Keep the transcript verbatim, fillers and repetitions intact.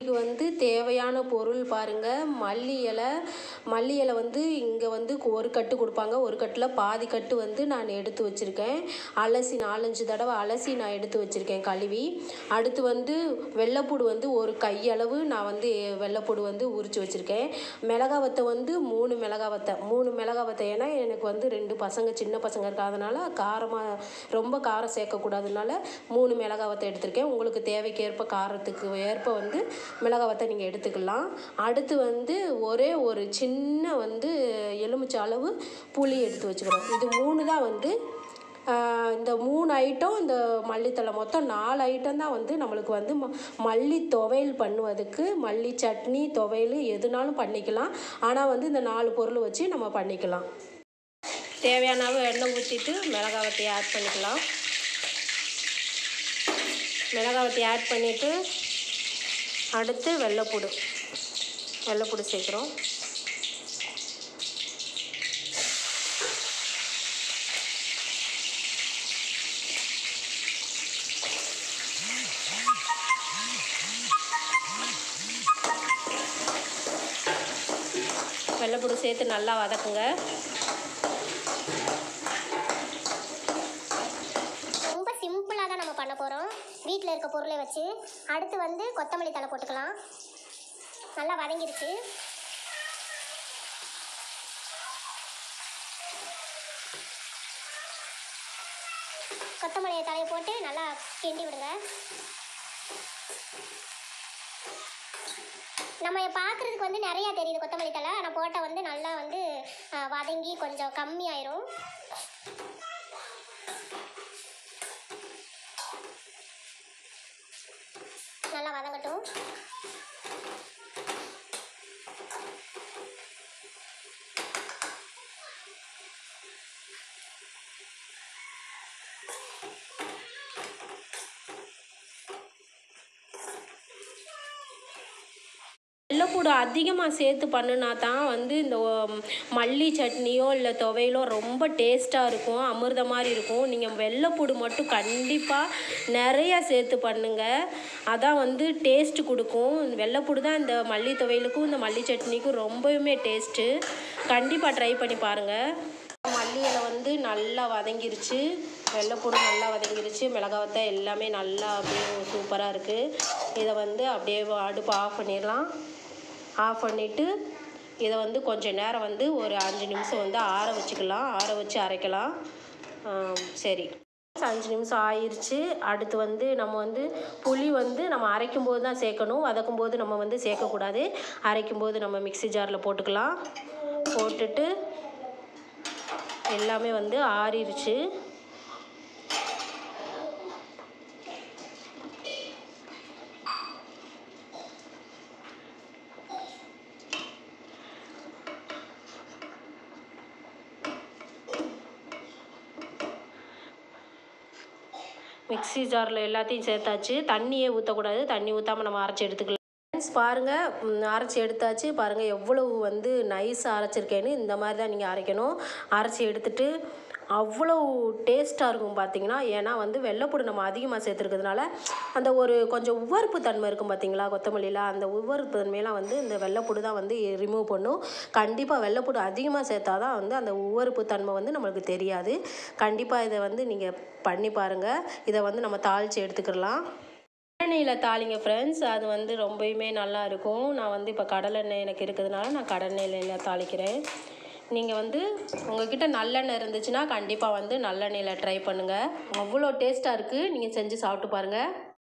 மல்லிக்கு வந்து தேவையான பொருள் பாருங்கள். மல்லி இலை மல்லி இலை வந்து இங்கே வந்து ஒரு கட்டு கொடுப்பாங்க. ஒரு கட்டில் பாதி கட்டு வந்து நான் எடுத்து வச்சுருக்கேன். அலசி நாலஞ்சு தடவை அலசி நான் எடுத்து வச்சுருக்கேன் கழுவி. அடுத்து வந்து வெள்ளைப்பூடு வந்து ஒரு கையளவு நான் வந்து வெள்ளைப்பூடு வந்து உரித்து வச்சுருக்கேன். மிளகா வத்தை வந்து மூணு மிளகா வத்தை மூணு மிளகா வத்தை ஏன்னா எனக்கு வந்து ரெண்டு பசங்க சின்ன பசங்க இருக்காதனால காரமாக ரொம்ப காரம் சேர்க்கக்கூடாதுனால மூணு மிளகா வத்தை எடுத்திருக்கேன். உங்களுக்கு தேவைக்கேற்ப காரத்துக்கு ஏற்ப வந்து மிளகா வத்தை நீங்கள் எடுத்துக்கலாம். அடுத்து வந்து ஒரே ஒரு சின்ன வந்து எலுமிச்சை அளவு புளி எடுத்து வச்சுக்கிறோம். இது மூணு தான் வந்து இந்த மூணு ஐட்டம் இந்த மல்லித்தழை மொத்தம் நாலு ஐட்டம் தான் வந்து நம்மளுக்கு வந்து ம மல்லி துவையல் பண்ணுவதுக்கு மல்லி சட்னி துவையல் எதுனாலும் பண்ணிக்கலாம். ஆனால் வந்து இந்த நாலு பொருள் வச்சு நம்ம பண்ணிக்கலாம். தேவையான அளவு எண்ணெய் ஊற்றிட்டு மிளகா வத்தையை ஆட் பண்ணிக்கலாம். மிளகா வத்தையை ஆட் பண்ணிவிட்டு அடுத்து வெள்ளைப்பூடு வெள்ளைப்பூடு சேர்க்குறோம். வெள்ளைப்பூடு சேர்த்து நல்லா வதக்குங்க. ரொம்ப சிம்பிளாக தான் நம்ம பண்ண போகிறோம் வீட்டில் இருக்க பொருளை வச்சு. அடுத்து வந்து கொத்தமல்லி தழை போட்டுக்கலாம். நல்லா வதங்கிருச்சு. கொத்தமல்லி தழையை போட்டு நல்லா கிண்டி விடுங்க. நம்ம பார்க்குறதுக்கு வந்து நிறையா தெரியுது கொத்தமல்லி தழை, ஆனால் போட்டால் வந்து நல்லா வந்து வதங்கி கொஞ்சம் கம்மியாயிரும். நல்லா வதங்கட்டும். வெள்ளைப்பூடு அதிகமாக சேர்த்து பண்ணுனா தான் வந்து இந்த மல்லி சட்னியோ இல்லை துவையலோ ரொம்ப டேஸ்ட்டாக இருக்கும், அமிர்த மாதிரி இருக்கும். நீங்கள் வெள்ளைப்பூடு மட்டும் கண்டிப்பாக நிறையா சேர்த்து பண்ணுங்கள். அதான் வந்து டேஸ்ட்டு கொடுக்கும். வெள்ளைப்பூடு தான் இந்த மல்லி துவையலுக்கும் இந்த மல்லி சட்னிக்கும் ரொம்பவுமே டேஸ்ட்டு. கண்டிப்பாக ட்ரை பண்ணி பாருங்கள். மல்லி இலை வந்து நல்லா வதங்கிருச்சு. வெள்ளைப்பூடு நல்லா வதங்கிருச்சு. மிளகா வத்தை எல்லாமே நல்லா அப்படியே சூப்பராக இருக்குது. இதை வந்து அப்படியே அடுப்பு ஆஃப் பண்ணிடலாம். ஆஃப் பண்ணிவிட்டு இதை வந்து கொஞ்சம் நேரம் வந்து ஒரு அஞ்சு நிமிஷம் வந்து ஆற வச்சுக்கலாம். ஆற வச்சு அரைக்கலாம். சரி, அஞ்சு நிமிஷம் ஆயிடுச்சு. அடுத்து வந்து நம்ம வந்து புளி வந்து நம்ம அரைக்கும்போது தான் சேர்க்கணும். வதக்கும்போது நம்ம வந்து சேர்க்கக்கூடாது. அரைக்கும்போது நம்ம மிக்ஸி ஜாரில் போட்டுக்கலாம். போட்டுட்டு எல்லாமே வந்து ஆறிடுச்சு. மிக்ஸி ஜாரில் எல்லாத்தையும் சேர்த்தாச்சு. தண்ணியே ஊற்றக்கூடாது. தண்ணி ஊற்றாமல் நம்ம அரைச்சி எடுத்துக்கலாம். ஃப்ரெண்ட்ஸ் பாருங்கள், அரைச்சி எடுத்தாச்சு. பாருங்கள் எவ்வளவு வந்து நைஸாக அரைச்சிருக்கேன்னு. இந்த மாதிரி தான் நீங்கள் அரைக்கணும். அரைச்சி எடுத்துட்டு அவ்வளோ டேஸ்ட்டாக இருக்கும் பார்த்தீங்கன்னா. ஏன்னா வந்து வெள்ளைப்பூடு நம்ம அதிகமாக சேர்த்துருக்கிறதுனால அந்த ஒரு கொஞ்சம் உவர்ப்பு தன்மை இருக்கும் பார்த்தீங்களா கொத்தமல்லியில். அந்த உவர்ப்பு தன்மையெல்லாம் வந்து இந்த வெள்ளைப்பூடு தான் வந்து ரிமூவ் பண்ணும். கண்டிப்பாக வெள்ளைப்பூடு அதிகமாக சேர்த்தா தான் வந்து அந்த உவர்ப்பு தன்மை வந்து நம்மளுக்கு தெரியாது. கண்டிப்பாக இதை வந்து நீங்கள் பண்ணி பாருங்கள். இதை வந்து நம்ம தாளித்து எடுத்துக்கலாம். கடலெண்ணெயில் தாளிங்க ஃப்ரெண்ட்ஸ், அது வந்து ரொம்பவுமே நல்லா இருக்கும். நான் வந்து இப்போ கடலெண்ணெய் எனக்கு இருக்கிறதுனால நான் கடலெண்ணெயில் தாளிக்கிறேன். நீங்கள் வந்து உங்கள்கிட்ட நல்லெண்ணெய் இருந்துச்சுன்னா கண்டிப்பாக வந்து நல்லெண்ணெயில் ட்ரை பண்ணுங்கள். அவ்வளோ டேஸ்ட்டாக இருக்குது. நீங்கள் செஞ்சு சாப்பிட்டு பாருங்கள்.